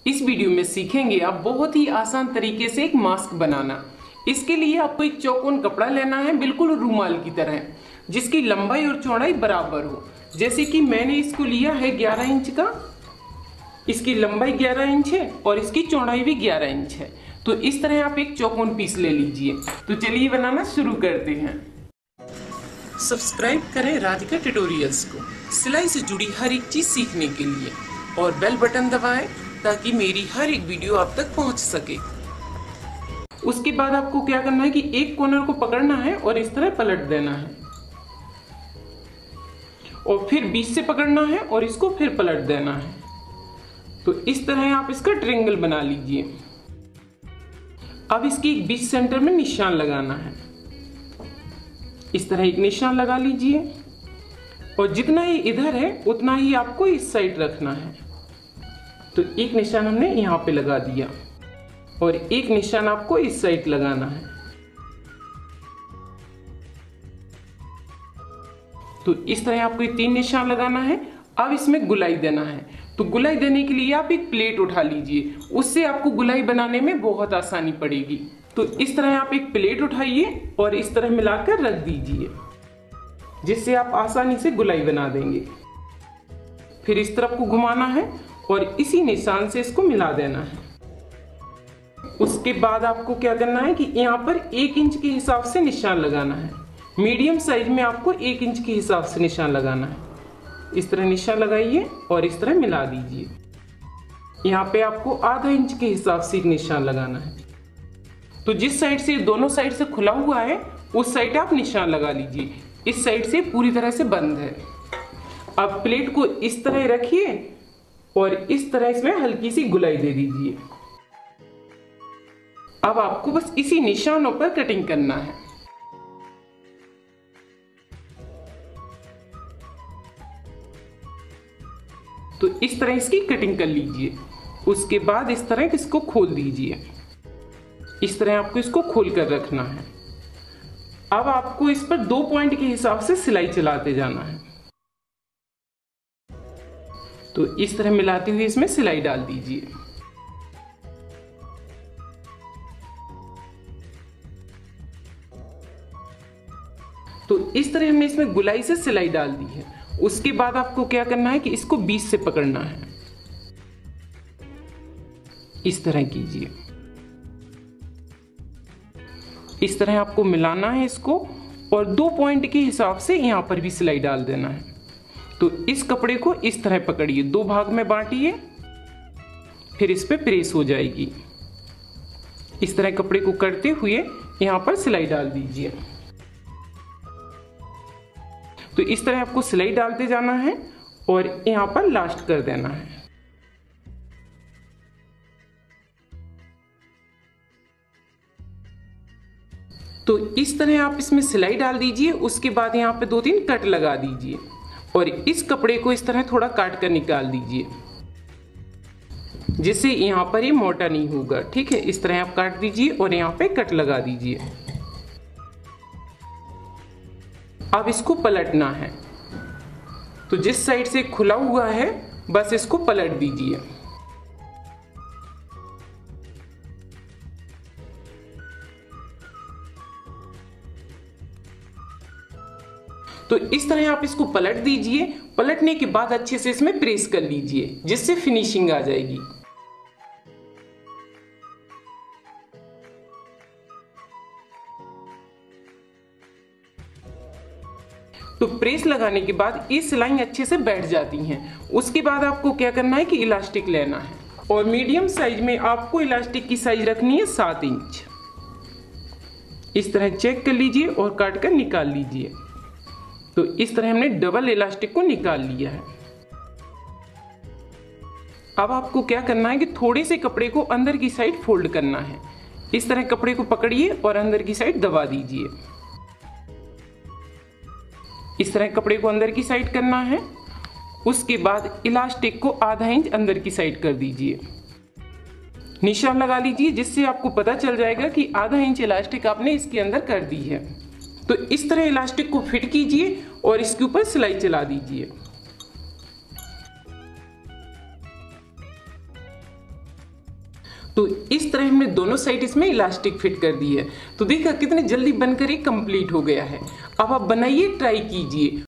इस वीडियो में सीखेंगे आप बहुत ही आसान तरीके से एक मास्क बनाना। इसके लिए आपको एक चौकोन कपड़ा लेना है, बिल्कुल रुमाल की तरह, जिसकी लंबाई और चौड़ाई बराबर हो। जैसे कि मैंने इसको लिया है 11 इंच का, इसकी लंबाई 11 इंच है और इसकी चौड़ाई भी 11 इंच है। तो इस तरह आप एक चौकोन पीस ले लीजिए। तो चलिए बनाना शुरू करते हैं। सब्सक्राइब करें राधिका ट्यूटोरियल्स को सिलाई से जुड़ी हर एक चीज सीखने के लिए, और बेल बटन दबाएं ताकि मेरी हर एक वीडियो आप तक पहुंच सके। उसके बाद आपको क्या करना है कि एक कॉर्नर को पकड़ना है और इस तरह पलट देना है, और फिर बीच से पकड़ना है और इसको फिर पलट देना है। तो इस तरह आप इसका ट्रायंगल बना लीजिए। अब इसकी एक बीच सेंटर में निशान लगाना है। इस तरह एक निशान लगा लीजिए, और जितना ही इधर है उतना ही आपको इस साइड रखना है। तो एक निशान हमने यहाँ पे लगा दिया और एक निशान आपको इस साइड लगाना है। तो इस तरह आपको ये 3 निशान लगाना है। अब इसमें गुलाई देना है। तो गुलाई देने के लिए आप एक प्लेट उठा लीजिए, उससे आपको गुलाई बनाने में बहुत आसानी पड़ेगी। तो इस तरह आप एक प्लेट उठाइए और इस तरह मिलाकर रख दीजिए, जिससे आप आसानी से गुलाई बना देंगे। फिर इस तरफ को घुमाना है और इसी निशान से इसको मिला देना है। उसके बाद आपको क्या करना है कि यहाँ पर 1 इंच के हिसाब से निशान लगाना है। मीडियम साइज में आपको 1 इंच के हिसाब से निशान लगाना है। इस तरह निशान लगाइए और इस तरह मिला दीजिए। यहाँ पे आपको ½ इंच के हिसाब से एक निशान लगाना है। तो जिस साइड से दोनों साइड से खुला हुआ है उस साइड आप निशान लगा लीजिए। इस साइड से पूरी तरह से बंद है। अब प्लेट को इस तरह रखिए और इस तरह इसमें हल्की सी गुलाई दे दीजिए। अब आपको बस इसी निशानों पर कटिंग करना है। तो इस तरह इसकी कटिंग कर लीजिए। उसके बाद इस तरह इसको खोल दीजिए। इस तरह आपको इसको खोल कर रखना है। अब आपको इस पर 2 पॉइंट के हिसाब से सिलाई चलाते जाना है। तो इस तरह मिलाते हुए इसमें सिलाई डाल दीजिए। तो इस तरह हमने इसमें गुलाई से सिलाई डाल दी है। उसके बाद आपको क्या करना है कि इसको बीच से पकड़ना है। इस तरह कीजिए। इस तरह आपको मिलाना है इसको, और 2 पॉइंट के हिसाब से यहां पर भी सिलाई डाल देना है। तो इस कपड़े को इस तरह पकड़िए, 2 भाग में बांटिए, फिर इस पे प्रेस हो जाएगी। इस तरह कपड़े को करते हुए यहां पर सिलाई डाल दीजिए। तो इस तरह आपको सिलाई डालते जाना है और यहां पर लास्ट कर देना है। तो इस तरह आप इसमें सिलाई डाल दीजिए। उसके बाद यहाँ पे 2-3 कट लगा दीजिए और इस कपड़े को इस तरह थोड़ा काट कर निकाल दीजिए, जिससे यहाँ पर ये मोटा नहीं होगा। ठीक है, इस तरह आप काट दीजिए और यहाँ पे कट लगा दीजिए। अब इसको पलटना है। तो जिस साइड से खुला हुआ है बस इसको पलट दीजिए। तो इस तरह आप इसको पलट दीजिए। पलटने के बाद अच्छे से इसमें प्रेस कर लीजिए, जिससे फिनिशिंग आ जाएगी। तो प्रेस लगाने के बाद ये सिलाई अच्छे से बैठ जाती हैं। उसके बाद आपको क्या करना है कि इलास्टिक लेना है, और मीडियम साइज में आपको इलास्टिक की साइज रखनी है 7 इंच। इस तरह चेक कर लीजिए और काट कर निकाल लीजिए। तो इस तरह हमने डबल इलास्टिक को निकाल लिया है। अब आपको क्या करना है कि थोड़े से कपड़े को अंदर की साइड फोल्ड करना है। इस तरह कपड़े को पकड़िए और अंदर की साइड दबा दीजिए। इस तरह कपड़े को अंदर की साइड करना है। उसके बाद इलास्टिक को ½ इंच अंदर की साइड कर दीजिए। निशान लगा लीजिए, जिससे आपको पता चल जाएगा कि ½ इंच इलास्टिक आपने इसके अंदर कर दी है। तो इस तरह इलास्टिक को फिट कीजिए और इसके ऊपर सिलाई चला दीजिए। तो इस तरह हमने दोनों साइड इसमें इलास्टिक फिट कर दी है। तो देखा कितने जल्दी बनकर ये कंप्लीट हो गया है। अब आप बनाइए, ट्राई कीजिए।